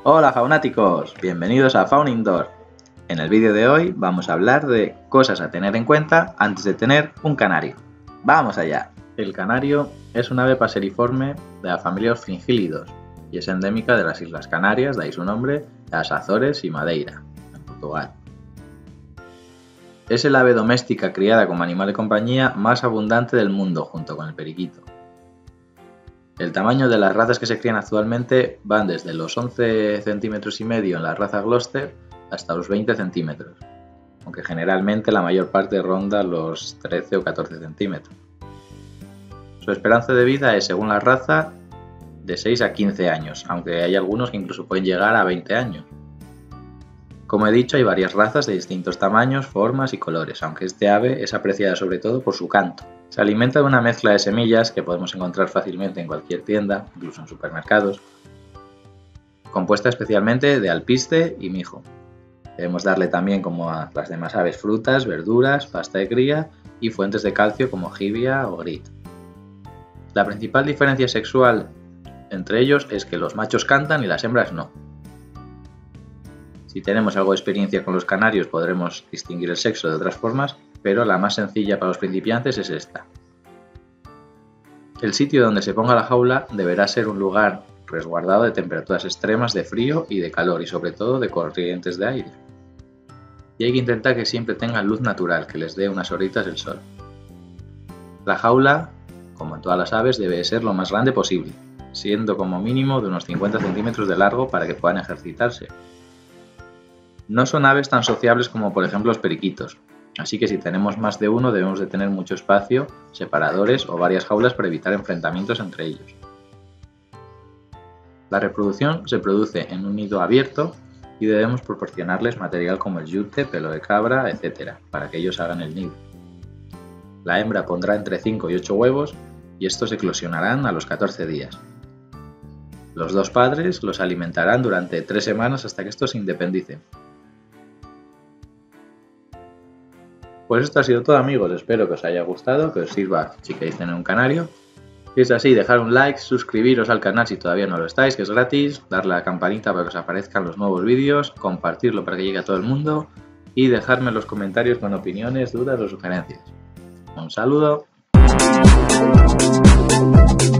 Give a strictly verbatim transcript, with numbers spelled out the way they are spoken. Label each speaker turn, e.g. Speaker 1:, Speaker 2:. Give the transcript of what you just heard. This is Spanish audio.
Speaker 1: Hola faunáticos, bienvenidos a Fauna Indoor. En el vídeo de hoy vamos a hablar de cosas a tener en cuenta antes de tener un canario. ¡Vamos allá! El canario es un ave paseriforme de la familia Fringílidos y es endémica de las Islas Canarias, de ahí su nombre, las Azores y Madeira, en Portugal. Es el ave doméstica criada como animal de compañía más abundante del mundo, junto con el periquito. El tamaño de las razas que se crían actualmente van desde los once centímetros y medio en la raza Gloucester hasta los veinte centímetros, aunque generalmente la mayor parte ronda los trece o catorce centímetros. Su esperanza de vida es, según la raza, de seis a quince años, aunque hay algunos que incluso pueden llegar a veinte años. Como he dicho, hay varias razas de distintos tamaños, formas y colores, aunque este ave es apreciada sobre todo por su canto. Se alimenta de una mezcla de semillas que podemos encontrar fácilmente en cualquier tienda, incluso en supermercados, compuesta especialmente de alpiste y mijo. Debemos darle también, como a las demás aves, frutas, verduras, pasta de cría y fuentes de calcio como jibia o grit. La principal diferencia sexual entre ellos es que los machos cantan y las hembras no. Si tenemos algo de experiencia con los canarios podremos distinguir el sexo de otras formas, pero la más sencilla para los principiantes es esta. El sitio donde se ponga la jaula deberá ser un lugar resguardado de temperaturas extremas de frío y de calor y sobre todo de corrientes de aire. Y hay que intentar que siempre tengan luz natural, que les dé unas horitas el sol. La jaula, como en todas las aves, debe ser lo más grande posible, siendo como mínimo de unos cincuenta centímetros de largo para que puedan ejercitarse. No son aves tan sociables como por ejemplo los periquitos, así que si tenemos más de uno debemos de tener mucho espacio, separadores o varias jaulas para evitar enfrentamientos entre ellos. La reproducción se produce en un nido abierto y debemos proporcionarles material como el yute, pelo de cabra, etcétera, para que ellos hagan el nido. La hembra pondrá entre cinco y ocho huevos y estos eclosionarán a los catorce días. Los dos padres los alimentarán durante tres semanas hasta que estos se independicen. Pues esto ha sido todo, amigos, espero que os haya gustado, que os sirva si queréis tener un canario. Si es así, dejad un like, suscribiros al canal si todavía no lo estáis, que es gratis, darle a la campanita para que os aparezcan los nuevos vídeos, compartirlo para que llegue a todo el mundo y dejadme en los comentarios con opiniones, dudas o sugerencias. Un saludo.